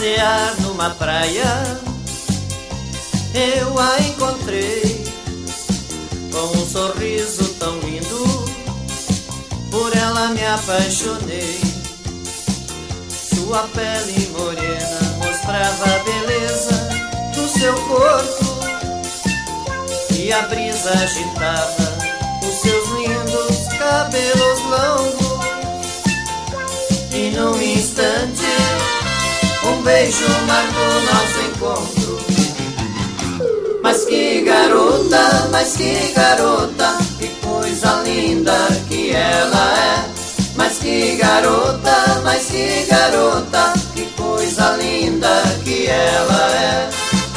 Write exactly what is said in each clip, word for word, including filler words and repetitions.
passear numa praia, eu a encontrei com um sorriso tão lindo, por ela me apaixonei. Sua pele morena mostrava a beleza do seu corpo, e a brisa agitava os seus lindos cabelos longos. E num instante um beijo marcou nosso encontro. Mas que garota, mas que garota, que coisa linda que ela é. Mas que garota, mas que garota, que coisa linda que ela é.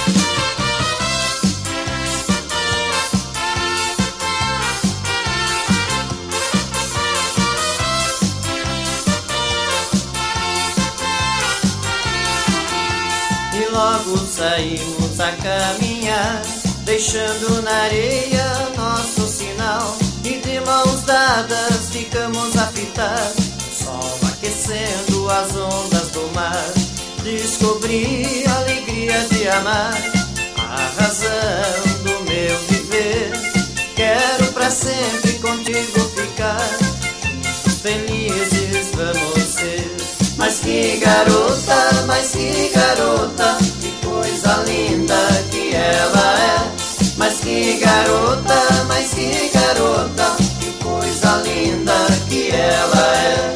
E logo saímos a caminhar, deixando na areia nosso sinal. E de mãos dadas ficamos a fitar, sol aquecendo as ondas do mar. Descobri a alegria de amar, a razão do meu viver. Quero pra sempre contigo ficar, felizes vamos ser. Mas que garota, mas que garota, que coisa linda que ela é. Mas que garota, mas que garota, que coisa linda que ela é.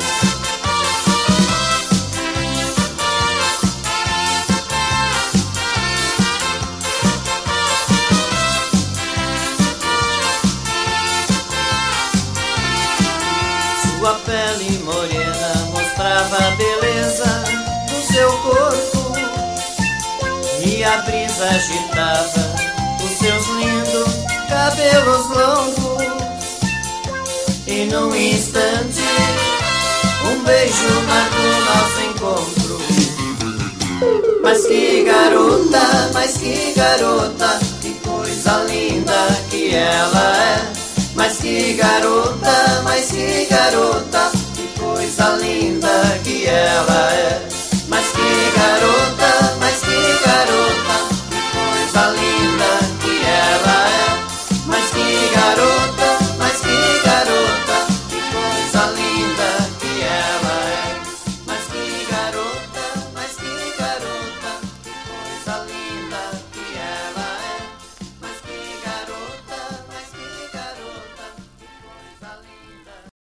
Sua pele morena mostrava a beleza do seu corpo, e a brisa agitava os seus lindos cabelos longos. E num instante um beijo marcou nosso encontro. Mas que garota, mas que garota, que coisa linda que ela é. Mas que garota, mas que garota, que coisa linda que ela é. Mas que garota,